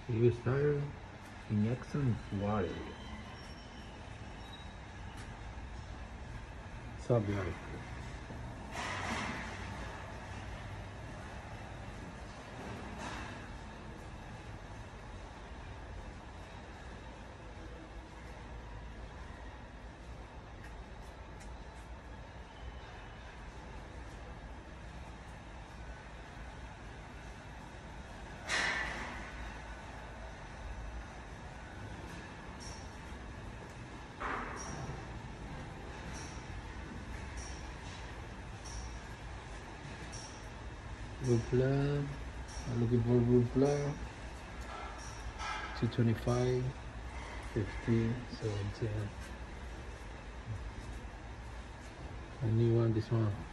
You start inject some water. Sabe, olha. Wood plug. I'm looking for wood plug. 225, 50, 17. I need one, this one.